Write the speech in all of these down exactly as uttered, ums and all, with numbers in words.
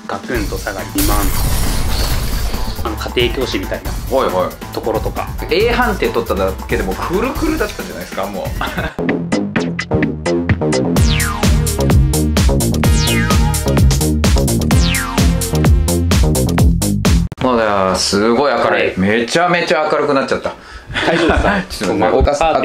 ガクンと下がりにまん、あの家庭教師みたいなはいはいところとか A 判定取っただけでもくるくるだったんじゃないですかもうまだすごい明るい、はい、めちゃめちゃ明るくなっちゃった。 大丈夫ですか？ ちょっと待って、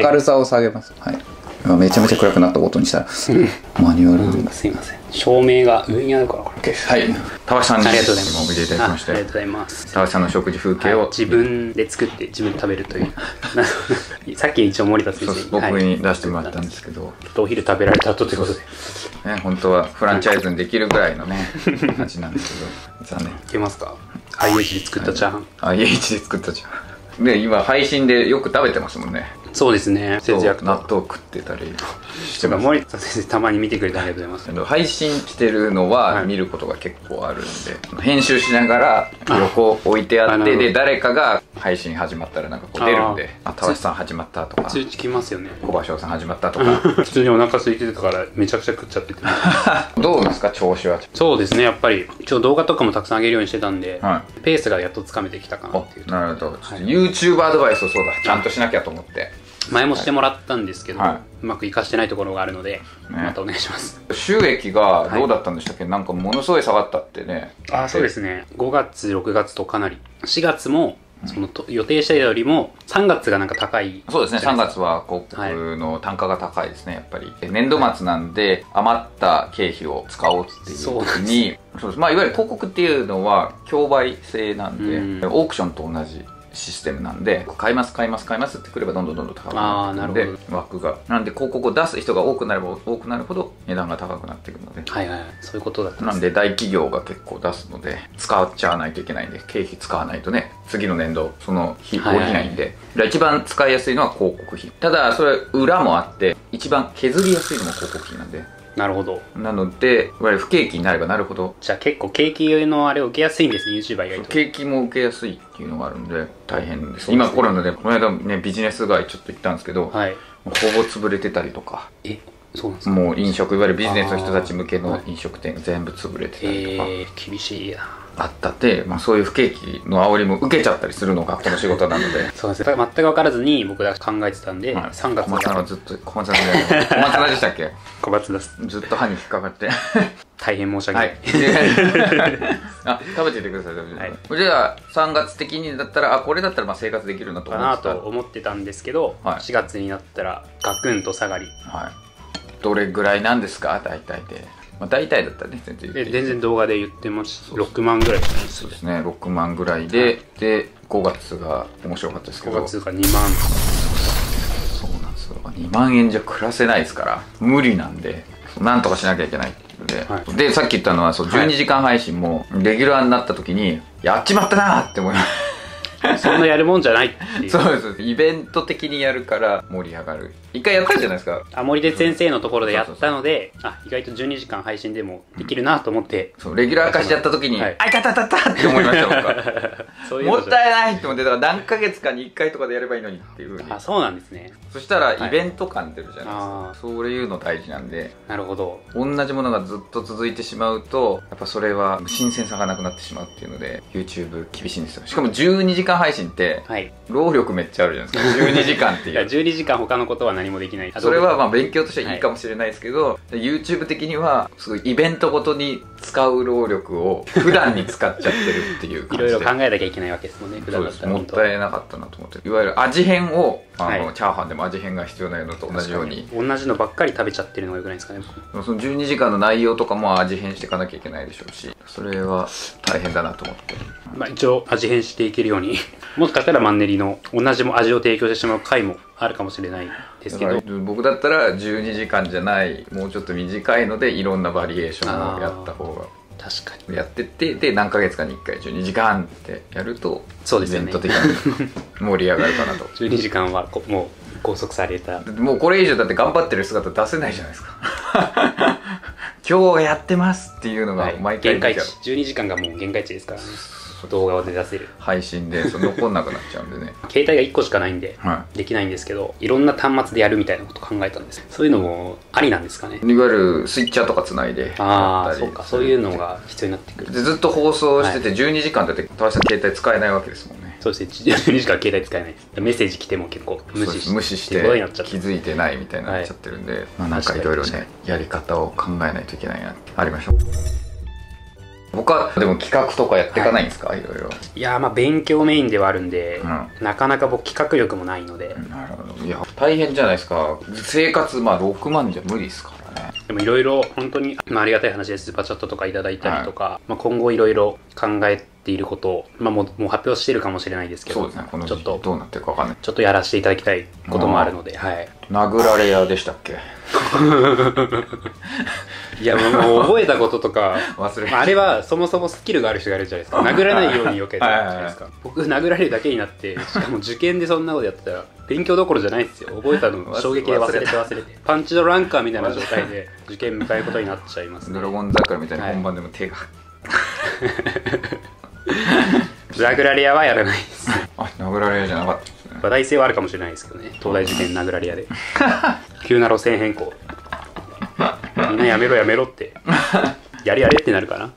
明るさを下げます。はい、今めちゃめちゃ暗くなったことにしたらマニュアル、 うん、すいません、照明が上にあるからこれ。 はい、田橋さんにありがとうございます。 お見ていただきまして、 ありがとうございます。 田橋さんの食事風景を、 はい、自分で作って自分で食べるというさっき一応森田先生に僕に出してもらったんですけど、はい、 ちょっとお昼食べられた後ということでね、本当はフランチャイズにできるぐらいのね味なんですけど残念。いけますか？ アイエイチ で作ったチャーハン。 アイエイチ で作ったチャーハンで今配信でよく食べてますもんね。 そうですね、節約と納豆食ってたりしてます。 森田先生たまに見てくれてありがとうございます。 配信してるのは見ることが結構あるんで、はい、編集しながら横置いてあって、で誰かが配信始まったらなんかこう出るんで、あ、田橋さん始まったとか通知来ますよね。 小葉翔さん始まったとか普通にお腹空いてたからめちゃくちゃ食っちゃっててどうですか調子は？ そうですね、やっぱり一応動画とかもたくさん上げるようにしてたんで、はい、ペースがやっとつかめてきたかなっていう。 なるほど、はい、YouTube アドバイスをそうだちゃんとしなきゃと思って前もしてもらったんですけど、はい、うまくいかしてないところがあるので、ね、またお願いします。 収益がどうだったんでしたっけ？はい、なんかものすごい下がったってね。 あ、そうですね、ごがつろくがつとかなり、しがつもそのと予定したよりもさんがつがなんか高い。 そうですね、さんがつは広告の単価が高いですね、やっぱり年度末なんで余った経費を使おうっていう時に、そうです、まあいわゆる広告っていうのは競売制なんで、うん、オークションと同じシステムなんで、買います買います買いますってくればどんどんどんどん高くなってくるんで、枠がなんで広告を出す人が多くなれば多くなるほど値段が高くなっていくので、 はいはい、そういうことだったんです。 なんで大企業が結構出すので使っちゃわないといけないんで、経費使わないとね次の年度その費降りないんで、はいはい、一番使いやすいのは広告費。ただそれ裏もあって一番削りやすいのも広告費なんで。 なるほど。 なのでいわゆる不景気になればなるほど、 じゃあ結構景気のあれを受けやすいんですね、 YouTuber 意外と。 景気も受けやすいっていうのがあるんで大変です。今コロナでこの間ねビジネス街ちょっと行ったんですけど、はい、ほぼ潰れてたりとか。 え、そうなんですか？ もう飲食いわゆるビジネスの人たち向けの飲食店が全部潰れてたりとか、 えー、厳しいやあったって、まあ、そういう不景気の煽りも受けちゃったりするのがこの仕事なのでそうですね、全く分からずに僕ら考えてたんで、はい、さんがつ小松菜はずっと小松菜で小松菜でしたっけ？ 小松菜です。 ずっと歯に引っかかって大変申し訳ない、 はい、あ、食べててください、食べててください、はい、じゃあさんがつ的にだったら、あ、これだったらまあ生活できるなと思ってたかなと思ってたんですけど、はい、しがつになったらガクンと下がり、 はい、どれぐらいなんですか大体で？まあ、大体だったらね全然全然動画で言ってますろくまんぐらいじゃないですか。 そうですね、ろくまんぐらいで、はい、でごがつが面白かったですけどごがつがにまん。 そうなんですよ、にまんえんじゃ暮らせないですから無理なんで、なんとかしなきゃいけないっていうので、はい、でさっき言ったのはそうじゅうにじかん配信もレギュラーになった時に、はい、やっちまったなーって思います。 そんなやるもんじゃないっていう。 そうです、イベント的にやるから盛り上がる。一回やったじゃないですか、 あ、森出先生のところでやったので、あ、意外とじゅうにじかん配信でもできるなと思って、 うん、そうレギュラー化しちゃった時に、はい、あいたたたたって思いました僕はそういうもったいないって思って、だから何ヶ月かにいっかいとかでやればいいのにっていうふうに。 あ、そうなんですね。 そしたらイベント感出るじゃないですか、はい、そういうの大事なんで。 なるほど。 同じものがずっと続いてしまうとやっぱそれは新鮮さがなくなってしまうっていうので YouTube 厳しいんですよ。しかもじゅうにじかん配信って、はい、労力めっちゃあるじゃないですか。じゅうにじかんっていういやじゅうにじかん他のことは何もできない。 それはまあ勉強としてはいいかもしれないですけど、はい、YouTube 的にはすごいイベントごとに使う労力を普段に使っちゃってるっていう感じでいろいろ考えなきゃいけないわけですもんね、普段だったら。 もったいなかったなと思って、いわゆる味変をあの、はい、チャーハンでも味変が必要なのと同じように同じのばっかり食べちゃってるのがよくないですかね。 そのじゅうにじかんの内容とかも味変していかなきゃいけないでしょうし、それは大変だなと思って、 まあ一応味変していけるようにもしかしたらマンネリの同じも味を提供してしまう回もあるかもしれないですけど、 僕だったらじゅうにじかんじゃないもうちょっと短いのでいろんなバリエーションをやった方が、 確かにやってって、で何ヶ月かにいっかいじゅうにじかんってやるとそうですよね、 イベント的に盛り上がるかなとじゅうにじかんはこもう拘束された。 もうこれ以上だって頑張ってる姿出せないじゃないですか今日やってますっていうのが毎回出ちゃう、 はい、限界値じゅうにじかんがもう限界値ですからね。 動画を出せる配信でその残んなくなっちゃうんでね携帯がいっこしかないんで、 はできないんですけど、いろんな端末でやるみたいなこと考えたんです。そういうのもありなんですかね。 い、いわゆるスイッチャーとかつないでああ、そうか、そういうのが必要になってくる。 でずっと放送しててじゅうにじかんだって田中さん携帯使えないわけですもんね。 そうですね、じゅうにじかん携帯使えないです。メッセージ来ても結構無視して無視して気づいてないみたいになっちゃってるんで、はい、まあ、なんかいろいろねやり方を考えないといけないなってありましょう。僕はでも企画とかやっていかないんですか、はい、いろいろ。 いやー、まあ勉強メインではあるんで、 うん、 なかなか僕企画力もないので。 なるほど。いや大変じゃないですか。生活まあろくまんじゃ無理ですからね。 でもいろいろ本当に、まあ、ありがたい話でスーパーチャットとかいただいたりとか、はい、まあ、今後いろいろ考えていることを、まあ、もうもう発表しているかもしれないですけど、 そうですね、このちょっとどうなってるかわかんない。 ちょっとやらせていただきたいこともあるので、はい。 殴られ屋でしたっけいや、もう覚えたこととか忘れ、 まあ、あれはそもそもスキルがある人がいるじゃないですか。殴らないように避けたじゃないですか。僕殴られるだけになって、しかも受験でそんなことやってたら勉強どころじゃないですよ。覚えたの衝撃で忘れて忘れてパンチドランカーみたいな状態で受験迎えることになっちゃいますね。 ドラゴン桜みたいな本番でも手が、はい、 殴られ屋はやらないです。 あ、殴られ屋じゃなかったですね。 話題性はあるかもしれないですけどね、東大受験殴られ屋で急な路線変更、みんなやめろやめろってやれやれってなるかな。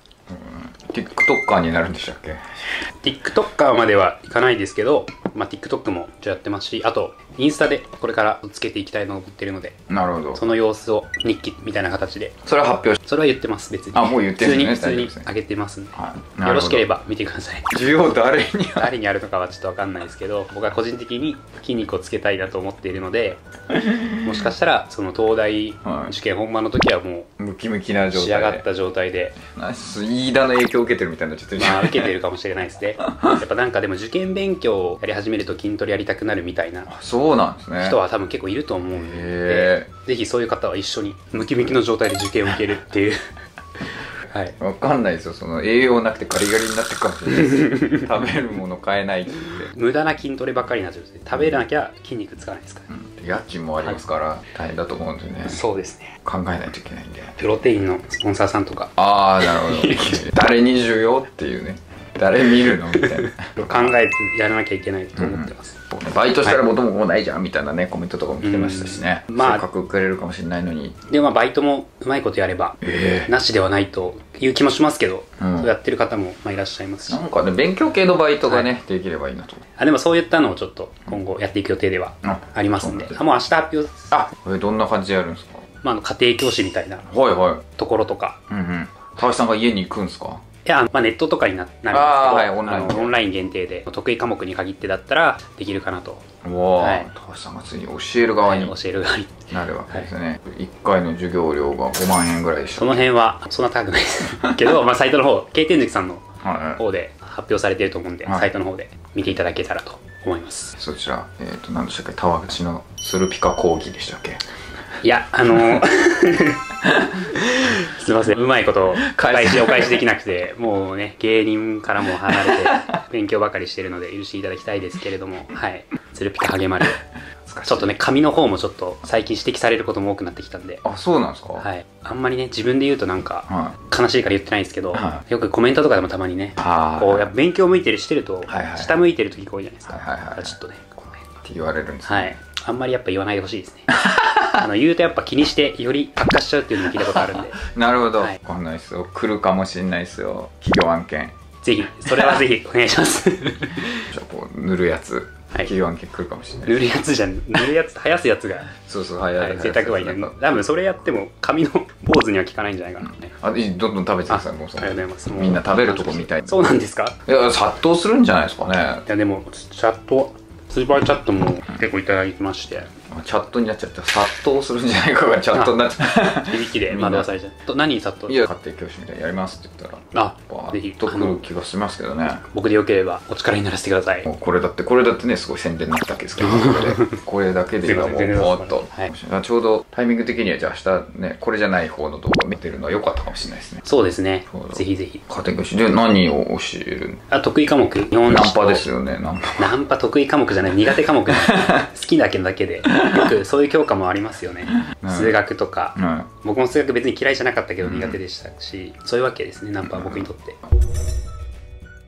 TikToker になるんでしたっけ。 TikToker まではいかないですけど、まあ、TikTok もやってますし、あとインスタでこれからつけていきたいと思ってるので、 なるほど、 その様子を日記みたいな形で、 それは発表し、 それは言ってます。別にあ、もう言ってるんですね。 普通に普通に上げてますんで、 はい、 よろしければ見てください。 需要誰に誰にあるのかはちょっと分かんないですけど、僕は個人的に筋肉をつけたいなと思っているのでもしかしたらその東大受験本番の時はもうムキムキな状態で仕上がった状態で、 飯田の影響を受けてるみたいになっちゃってる。 まあ受けてるかもしれないですね。やっぱなんかでも受験勉強をやり始めると筋トレやりたくなるみたいなそうなんですね。 人は多分結構いると思うんで、ぜひそういう方は一緒にムキムキの状態で受験を受けるっていうはい、 分かんないですよ。その栄養なくてガリガリになってくかもしれないです食べるもの買えないって無駄な筋トレばっかりになっちゃうんですね。食べなきゃ筋肉つかないですから、 うん、家賃もありますから大変だと思うんでね、 そうですね、 考えないといけないんで、 プロテインのスポンサーさんとか、 ああなるほど誰に需要っていうね、誰見るのみたいな考えてやらなきゃいけないと思ってます、 うん、バイトしたら元も子もないじゃんみたいなねコメントとかも来てましたしね、 まあせっかく受けれるかもしれないのに。 でまあバイトもうまいことやれば、えー、なしではないという気もしますけど、うん、そうやってる方もまあいらっしゃいますし、 なんかね勉強系のバイトがね、はい、できればいいなと。 あでもそういったのをちょっと今後やっていく予定ではありますんで、うん、あもう明日発表。 あえどんな感じでやるんですか。 まあ、あの家庭教師みたいなところとか、 うんうん、高橋さんが家に行くんですか。 いや、まあ、ネットとかになるんですけど、 はい、オンラインオンライン限定で得意科目に限ってだったらできるかなと。 おはい、高橋さんがついに教える側に、 はい、教える側になるわけですね、はい、いっかいの授業料がごまんえんぐらいでした。 その辺はそんな高くないですけどまあサイトの方、K天竺さんの方で発表されていると思うんで、はい、サイトの方で見ていただけたらと思います。 そちら、えっ、ー、と何でしたっけ、タワー口のスルピカ講義でしたっけ。 いや、あのー、すいません、うまいことお返しお返しできなくて、もうね芸人からも離れて勉強ばかりしてるので許していただきたいですけれども、はい、ツルピカ励まるちょっとね髪の方もちょっと最近指摘されることも多くなってきたんで。 あ、そうなんですか。 はい、あんまりね自分で言うとなんか悲しいから言ってないんですけど、はい、よくコメントとかでもたまにね、こうやっぱ勉強向いてるしてると、はいはい、下向いてる時こうじゃないですか、はいはいはい、ちょっとねこの辺って言われるんですね。 はい、あんまりやっぱ言わないでほしいですねあの言うとやっぱ気にしてより悪化しちゃうっていうのも聞いたことあるんでなるほど、 はい、 わかんないですよ、来るかもしれないですよ、企業案件。 ぜひそれはぜひお願いしますじゃあこう塗るやつ、はい、企業案件来るかもしれない。 塗るやつじゃん、塗るやつ生やすやつがそうそう、生やす、 はい、贅沢はいいね。多分それやっても髪の坊主には効かないんじゃないかな、ね、 うん、あいい、どんどん食べてください。もうそのありがとうございます。みんな食べるとこみたいな。 そうなんですか。 いや殺到するんじゃないですかね。 いやでもチャットスーパーチャットも結構いただきまして、 チャットになっちゃった殺到するんじゃないかがチャットになっちゃった響きで惑わされちゃう。何に殺到。 いや家庭教師みたいにやりますって言ったら、あぜひとくる気がしますけどね。僕でよければお力にならせてください。 これだってこれだってねすごい宣伝になったわけですけどこれだけで今もうもっと、はい、ちょうどタイミング的にはじゃあ明日ねこれじゃない方の動画見てるのは良かったかもしれないですね。 そうですね、ぜひぜひ。 家庭教師で何を教える。 あ、得意科目日本史。ナンパですよね。ナンパナンパ得意科目じゃない、苦手科目好きだけだけでよくそういう教科もありますよね、うん、数学とか、うん、僕も数学別に嫌いじゃなかったけど苦手でしたし、うん、そういうわけですね、ナンパは僕にとって。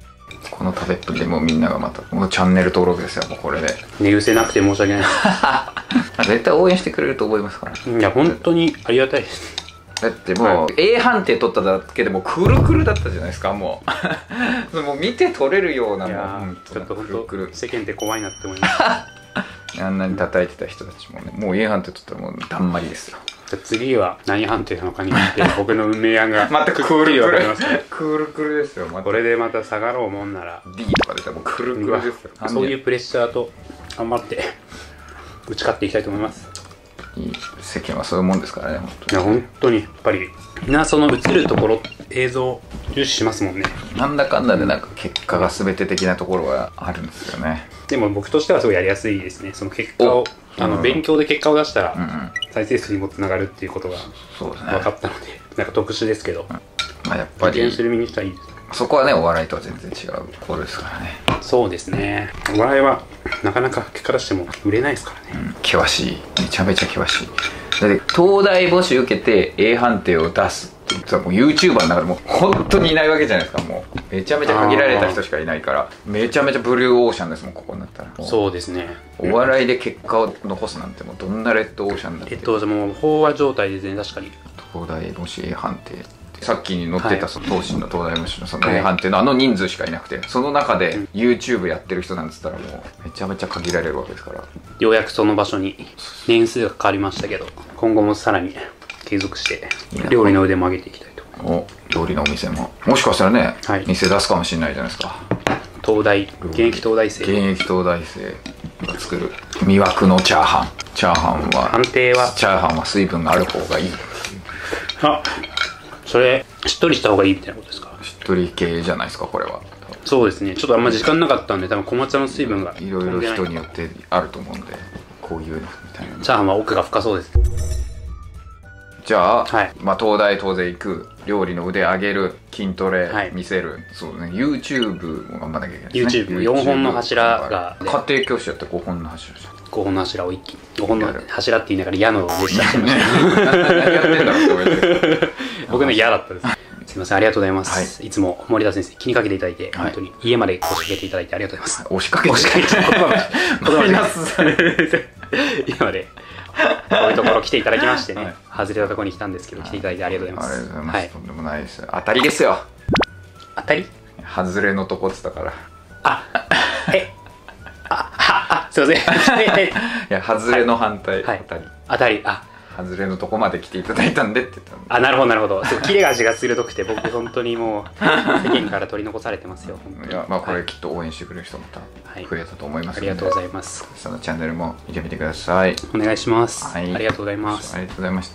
この食べっぷりでもうみんながまたもうチャンネル登録ですよ、もうこれで。 寝癖なくて申し訳ないで絶対応援してくれると思いますから。 す。いや本当にありがたいです。 だってもう A 判定取っただけでもくるくるだったじゃないですか。もうもう見て取れるような、 いやもうちょっと本当くるくる世間って怖いなって思います。 あんなに叩いてた人たちもね、もう A 判定取ったらもうだんまりですよ。 じゃあ次は何判定なのかによって僕の運命案がまたくるくるわかりますね。 くるくるですよ。またこれでまた下がろうもんなら D とか出たらもうくるくるですよ。 そういうプレッシャーと頑張って打ち勝っていきたいと思います。 いい世間はそういうもんですからね、本当いや本当にやっぱりみんなその映るところ映像を重視しますもんね。 なんだかんだでなんか結果が全て的なところはあるんですよね。 でも僕としてはすごいやりやすいですね。その結果をあの、うん、勉強で結果を出したら、うんうん、再生数にもつながるっていうことが分かったので、ね、なんか特殊ですけど、うん、 まあやっぱりする身にしたらいいです。 そこはね、お笑いとは全然違うところですからね。 そうですね。お笑いはなかなか結果出しても売れないですからね。 うん、険しい、めちゃめちゃ険しい。だって東大募集受けて A 判定を出すって言ったらもう YouTuber の中でもう本当にいないわけじゃないですか。もうめちゃめちゃ限られた人しかいないから、めちゃめちゃブルーオーシャンですもん、ここになったら。 そうですね。 お笑いで結果を残すなんてもうどんなレッドオーシャンだって。 レッドオーシャンもう飽和状態ですね。確かに東大模試 A 判定、さっきに載ってたその東進の東大模試のその A 判定のあの人数しかいなくて、その中で YouTube やってる人なんつったらもうめちゃめちゃ限られるわけですから。 ようやくその場所に年数が変わりましたけど、今後もさらに継続して料理の腕も上げていきたいと。 お、料理のお店ももしかしたらね、はい、店出すかもしれないじゃないですか。 東大現役東大生現役東大生が作る魅惑のチャーハン。チャーハンは判定はチャーハンは水分がある方がいい。 あ、それしっとりした方がいいみたいなことですか。 しっとり系じゃないですか、これは。 そうですね。ちょっとあんま時間なかったんで、多分小松菜の水分がいろいろ人によってあると思うんで、こういうのみたいな。 チャーハンは奥が深そうです。 じゃあ、 はい、 まあ東大当然行く、料理の腕上げる、筋トレ見せる、はい、そうね、YouTube も頑張んなきゃいけないですね。 YouTubeよんほんの柱が家庭教師やってごほんの柱じゃん。 ごほんの柱を一気にごほんの柱って言いながら矢の列車してました何やってんだろうって思って僕の嫌だったです。すみません、ありがとうございます、はい、いつも森田先生気にかけていただいて、はい、本当に家まで押しかけていただいてありがとうございます。 押しかけて押しかけて言葉が家までこういうところ来ていただきましてね、はい、外れたところに来たんですけど、来ていただいてありがとうございます。 ありがとうございます、はい、とんでもないです。当たりですよ。 当たり外れのとこっつったから。 あえあはあすいませんいや外れの反対、はい、当たり当たりあ外れのとこまで来ていただいたんでって言ったんで。 あ、なるほどなるほど。切れ味が鋭くて僕本当にもう世間から取り残されてますよ。 いや、まあこれきっと応援してくれる人また増えたと思いますので、 はい、ありがとうございます。 そのチャンネルも見てみてください。 お願いします、 はい、 ありがとうございます。 ありがとうございました。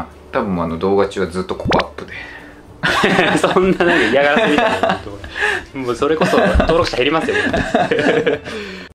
多分あの動画中はずっとここアップでそんななんか嫌がらせみたいなもうそれこそ登録者減りますよ